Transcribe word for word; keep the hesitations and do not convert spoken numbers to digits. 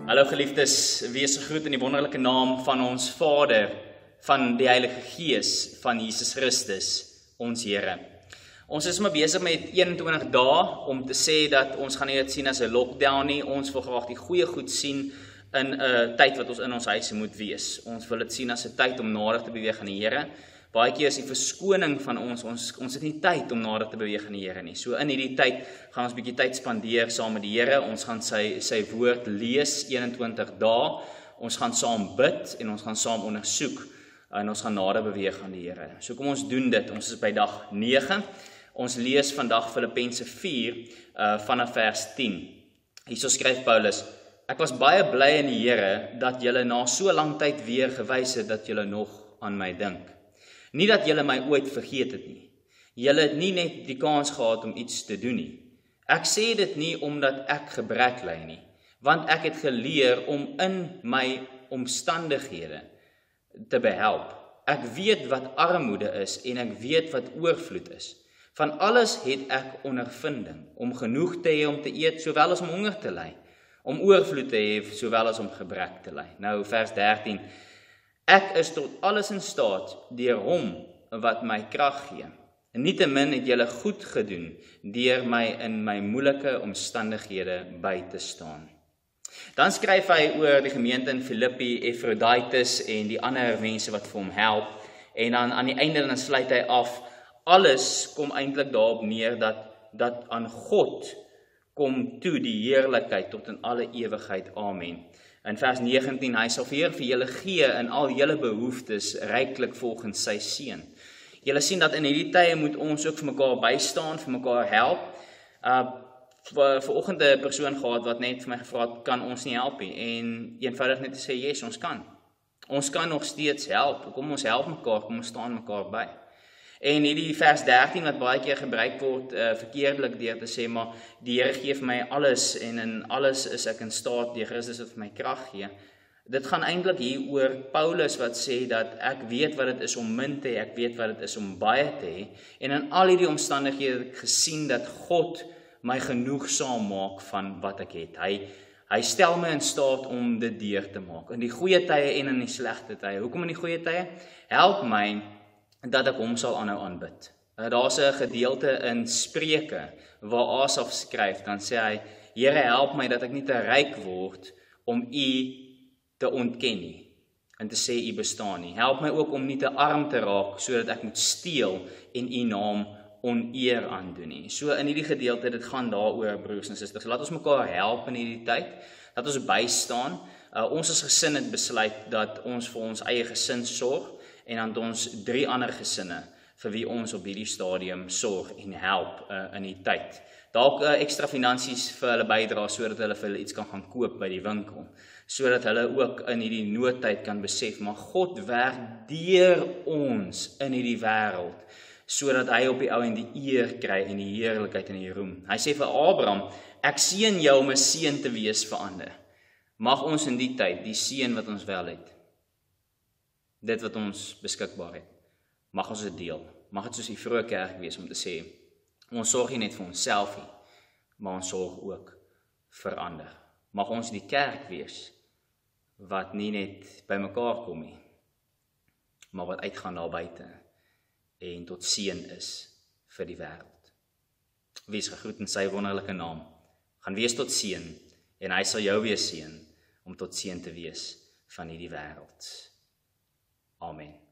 Hallo geliefdes, wees gegroet in die wonderlike naam van ons Vader, van die Heilige Gees, van Jesus Christus, ons Here. Ons is maar besig met eenentwintig dae om te sê dat ons gaan nie dit sien as 'n lockdown nie, ons wil graag die goeie goed sien in 'n tyd wat ons in ons huise moet wees. Ons wil dit sien as 'n tyd om nader te beweeg aan die Here. Baie keer is die verskoning van ons, ons, ons het nie tyd om nader te beweeg aan die Here nie. So in hierdie tyd gaan ons 'n bietjie tyd spandeer saam met die Here. Ons gaan sy, sy woord lees, eenentwintig dae. Ons gaan saam bid en ons gaan saam ondersoek en ons gaan nader beweeg aan die Here. So kom ons doen dit. Ons is by dag nege. Ons lees vandag Filippense vier uh, vanaf vers tien. Hierso skryf Paulus: Ek was baie bly in die Here dat julle na so lang tyd weer gewys het dat julle nog aan my dink. Nie dat julle my ooit vergeet het nie. Julle het nie net die kans gehad om iets te doen nie. Ek sê dit nie omdat ek gebrek ly nie, want ek het geleer om in my omstandighede te behelp. Ek weet wat armoede is en ek weet wat oorvloed is. Van alles het ek ondervinding, om genoeg te hê om te eet, sowel as om honger te ly, om oorvloed te hê, sowel as om gebrek te ly. Nou vers dertien. Ek is tot alles in staat deur hom wat my krag gee. Nietemin het julle goed gedoen deur my in my moeilike omstandighede by te staan. Dan skryf hy oor die gemeente in Filippi, Ephroditus en die ander mense wat vir hom help. En dan aan die einde dan sluit hy af. Alles kom eintlik daarop neer dat dat aan God kom toe die heerlikheid tot in alle ewigheid. Amen. In vers negentien, hy sal vir vir julle gee in al julle behoeftes ryklik volgens sy seën. Julle sien dat in hierdie tye moet ons ook vir mekaar bystaan, vir mekaar help. Uh vir vanoggend 'n persoon gehad wat net vir my gevra het, kan ons nie help nie? En eenvoudig net te sê, yes, ons kan. Ons kan nog steeds help. Kom ons help mekaar, kom ons staan mekaar by. En hierdie vers dertien wat baie keer gebruik word uh, verkeerdelik deur te sê, maar die Here gee vir my alles en in alles is ek in staat deur Christus wat vir my krag gee. Dit gaan eintlik hier oor Paulus wat sê dat ek weet wat dit is om min te hê, ek weet wat dit is om baie te hê. En in al hierdie omstandighede het ek gesien dat God my genoegsaam maak van wat ek het. Hy hy stel my in staat om dit deur te maak in die goeie tye en in die slegte tye. Hoekom in die goeie tye? Help my dat ek hom sal aanhou aanbid. Daar's 'n gedeelte in Spreuke waar Asaf skryf, dan sê hy: Here, help my dat ek nie te ryk word om U te ontken nie en te sê U bestaan nie. Help my ook om nie te arm te raak sodat ek moet steel en U naam oneer aandoen nie. So in hierdie gedeelte, dit gaan daaroor, broers en susters. Laat ons mekaar help in hierdie tyd. Laat ons bystaan. Uh, ons as gesin het besluit dat ons vir ons eie gesin sorg. En dan het ons drie ander gesinne vir wie ons op hierdie stadium sorg en help uh, in die tyd. Dalk uh, ekstra finansies vir hulle bydra sodat hulle vir hulle iets kan gaan koop by die winkel, sodat hulle ook in hierdie noodtyd kan besef, maar God werk deur ons in hierdie wêreld, sodat hy op die ou en die eer kry en die heerlikheid en die roem. Hy sê vir Abraham, ek seën jou om 'n seën te wees vir ander. Mag ons in die tyd die seën wat ons wel het, dit wat ons beskikbaar het, mag ons dit deel. Mag dit soos die vroeë kerk wees om te sê, ons sorg nie net vir onsself nie, maar ons sorg ook vir ander. Mag ons die kerk wees wat nie net by mekaar kom nie, maar wat uitgaan daar buite en tot seën is vir die wêreld. Wees gegroet in sy wonderlike naam. Gaan wees tot seën en hy sal jou weer seën om tot seën te wees van hierdie wêreld. Amen.